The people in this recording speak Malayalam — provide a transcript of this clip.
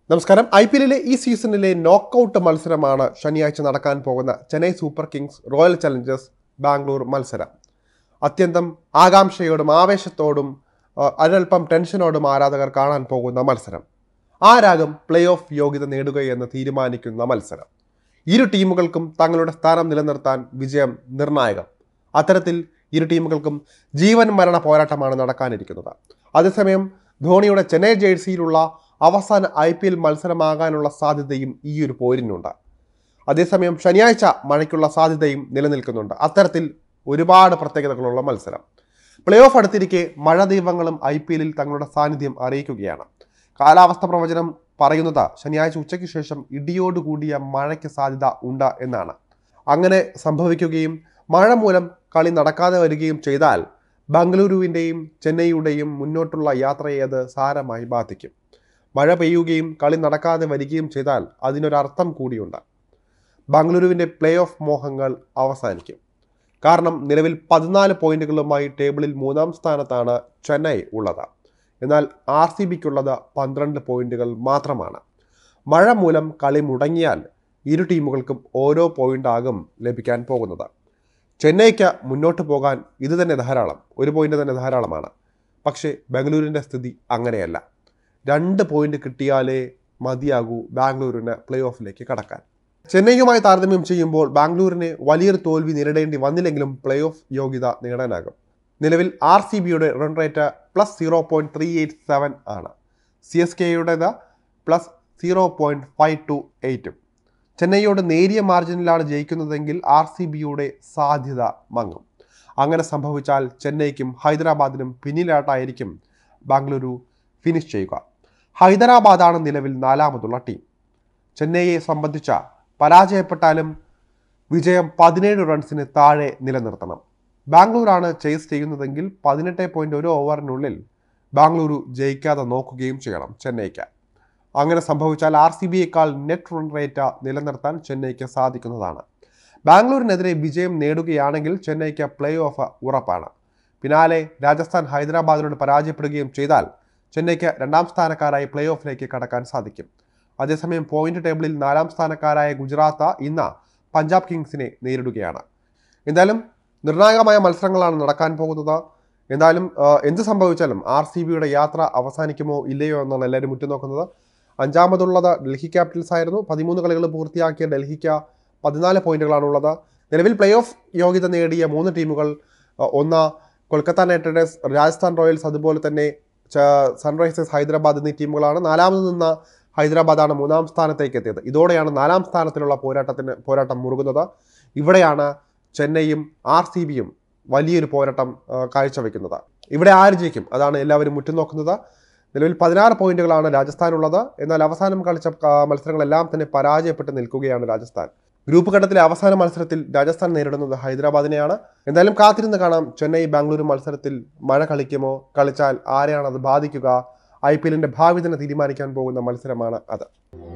നമസ്കാരം. IPL ഈ സീസണിലെ നോക്കൌട്ട് മത്സരമാണ് ശനിയാഴ്ച നടക്കാൻ പോകുന്ന Chennai super kings royal challengers Bangalore മത്സരം. അത്യന്തം ആകാംക്ഷയോടും ആവേശത്തോടും അല്പം ടെൻഷനോടും ആരാധകർ കാണാൻ പോകുന്ന മത്സരം. ആരാകും പ്ലേ ഓഫ് യോഗ്യത നേടുകയെന്ന് തീരുമാനിക്കുന്ന മത്സരം. ഇരു ടീമുകൾക്കും തങ്ങളുടെ സ്ഥാനം നിലനിർത്താൻ വിജയം നിർണായകം. അത്തരത്തിൽ ഇരു ടീമുകൾക്കും ജീവൻ മരണ പോരാട്ടമാണ് നടക്കാനിരിക്കുന്നത്. അതേസമയം ധോണിയുടെ ചെന്നൈ ജേഴ്സിയിലുള്ള അവസാന IPL മത്സരമാകാനുള്ള സാധ്യതയും ഈ ഒരു പോരിനുണ്ട്. അതേസമയം ശനിയാഴ്ച മഴയ്ക്കുള്ള സാധ്യതയും നിലനിൽക്കുന്നുണ്ട്. അത്തരത്തിൽ ഒരുപാട് പ്രത്യേകതകളുള്ള മത്സരം. പ്ലേ ഓഫ് അടുത്തിരിക്കെ മഴ ദൈവങ്ങളും IPL തങ്ങളുടെ സാന്നിധ്യം അറിയിക്കുകയാണ്. കാലാവസ്ഥ പ്രവചനം പറയുന്നത് ശനിയാഴ്ച ഉച്ചയ്ക്ക് ശേഷം ഇടിയോടുകൂടിയ മഴയ്ക്ക് സാധ്യത ഉണ്ട് എന്നാണ്. അങ്ങനെ സംഭവിക്കുകയും മഴ മൂലം കളി നടക്കാതെ വരികയും ചെയ്താൽ ബംഗളൂരുവിൻ്റെയും ചെന്നൈയുടെയും മുന്നോട്ടുള്ള യാത്രയെ അത് സാരമായി ബാധിക്കും. മഴ പെയ്യുകയും കളി നടക്കാതെ വരികയും ചെയ്താൽ അതിനൊരർത്ഥം കൂടിയുണ്ട്. ബംഗളൂരുവിൻ്റെ പ്ലേ ഓഫ് മോഹങ്ങൾ അവസാനിക്കും. കാരണം നിലവിൽ 14 പോയിന്റുകളുമായി ടേബിളിൽ 3-ാം സ്ഥാനത്താണ് ചെന്നൈ ഉള്ളത്. എന്നാൽ RCBക്കുള്ളത് 12 പോയിന്റുകൾ മാത്രമാണ്. മഴ മൂലം കളി മുടങ്ങിയാൽ ഇരു ടീമുകൾക്കും ഓരോ പോയിന്റാകും ലഭിക്കാൻ പോകുന്നത്. ചെന്നൈക്ക് മുന്നോട്ട് പോകാൻ ഇത് തന്നെ ധാരാളം, 1 പോയിന്റ് തന്നെ ധാരാളമാണ്. പക്ഷേ ബംഗളൂരിൻ്റെ സ്ഥിതി അങ്ങനെയല്ല. 2 പോയിന്റ് കിട്ടിയാലേ മതിയാകൂ ബാംഗ്ലൂരിന് പ്ലേ ഓഫിലേക്ക് കടക്കാൻ. ചെന്നൈയുമായി താരതമ്യം ചെയ്യുമ്പോൾ ബാംഗ്ലൂരിന് വലിയൊരു തോൽവി നേരിടേണ്ടി വന്നില്ലെങ്കിലും പ്ലേ ഓഫ് യോഗ്യത നേടാനാകും. നിലവിൽ RCBയുടെ റൺ റേറ്റ് +0.387 ആണ്. CSKയുടേത് +0.528. ചെന്നൈയോട് നേരിയ മാർജിനിലാണ് ജയിക്കുന്നതെങ്കിൽ RCBയുടെ സാധ്യത മങ്ങും. അങ്ങനെ സംഭവിച്ചാൽ ചെന്നൈക്കും ഹൈദരാബാദിനും പിന്നിലായിട്ടായിരിക്കും ബാംഗ്ലൂരു ഫിനിഷ് ചെയ്യുക. ഹൈദരാബാദാണ് നിലവിൽ 4ാമതുള്ള ടീം. ചെന്നൈയെ സംബന്ധിച്ച പരാജയപ്പെട്ടാലും വിജയം 17 റൺസിന് താഴെ നിലനിർത്തണം. ബാംഗ്ലൂരാണ് ചേസ് ചെയ്യുന്നതെങ്കിൽ 18.1 ഓവറിനുള്ളിൽ ബാംഗ്ലൂരു ജയിക്കാതെ നോക്കുകയും ചെയ്യണം ചെന്നൈക്ക്. അങ്ങനെ സംഭവിച്ചാൽ RCBയേക്കാൾ നെറ്റ് റൺ റേറ്റ് നിലനിർത്താൻ ചെന്നൈക്ക് സാധിക്കുന്നതാണ്. ബാംഗ്ലൂരിനെതിരെ വിജയം നേടുകയാണെങ്കിൽ ചെന്നൈക്ക് പ്ലേ ഓഫ് ഉറപ്പാണ്. പിന്നാലെ രാജസ്ഥാൻ ഹൈദരാബാദിനോട് പരാജയപ്പെടുകയും ചെയ്താൽ ചെന്നൈക്ക് 2ാം സ്ഥാനക്കാരായി പ്ലേ ഓഫിലേക്ക് കടക്കാൻ സാധിക്കും. അതേസമയം പോയിന്റ് ടേബിളിൽ 4ാം സ്ഥാനക്കാരായ ഗുജറാത്ത് ഇന്ന് പഞ്ചാബ് കിങ്സിനെ നേരിടുകയാണ്. എന്തായാലും നിർണായകമായ മത്സരങ്ങളാണ് നടക്കാൻ പോകുന്നത്. എന്തായാലും എന്ത് സംഭവിച്ചാലും RCBയുടെ യാത്ര അവസാനിക്കുമോ ഇല്ലയോ എന്നാണ് എല്ലാവരും ഉറ്റുനോക്കുന്നത്. 5ാമതുള്ളത് ഡൽഹി ക്യാപിറ്റൽസ് ആയിരുന്നു. 13 കളികൾ പൂർത്തിയാക്കിയ ഡൽഹിക്ക് 14 പോയിന്റുകളാണുള്ളത്. നിലവിൽ പ്ലേ ഓഫ് യോഗ്യത നേടിയ 3 ടീമുകൾ ഒന്ന് Kolkata knight riders, Rajasthan royals, അതുപോലെ തന്നെ സൺറൈസേഴ്സ് ഹൈദരാബാദ് എന്നീ ടീമുകളാണ്. 4ാമത് നിന്ന ഹൈദരാബാദാണ് 3ാം സ്ഥാനത്തേക്ക് എത്തിയത്. ഇതോടെയാണ് 4ാം സ്ഥാനത്തിലുള്ള പോരാട്ടം മുറുകുന്നത്. ഇവിടെയാണ് ചെന്നൈയും RCBയും വലിയൊരു പോരാട്ടം കാഴ്ചവെക്കുന്നത്. ഇവിടെ ആര് ജയിക്കും അതാണ് എല്ലാവരും ഉറ്റുനോക്കുന്നത്. നിലവിൽ 16 പോയിന്റുകളാണ് രാജസ്ഥാനുള്ളത്. എന്നാൽ അവസാനം കളിച്ച മത്സരങ്ങളെല്ലാം തന്നെ പരാജയപ്പെട്ട് നിൽക്കുകയാണ് രാജസ്ഥാൻ. ഗ്രൂപ്പ് ഘട്ടത്തിലെ അവസാന മത്സരത്തിൽ രാജസ്ഥാൻ നേരിടുന്നത് ഹൈദരാബാദിനെയാണ്. എന്തായാലും കാത്തിരുന്ന് കാണാം ചെന്നൈ ബാംഗ്ലൂരു മത്സരത്തിൽ മഴ കളിക്കുമോ, കളിച്ചാൽ ആരെയാണ് അത് ബാധിക്കുക. IPLന്റെ ഭാവി തന്നെ തീരുമാനിക്കാൻ പോകുന്ന മത്സരമാണ് അത്.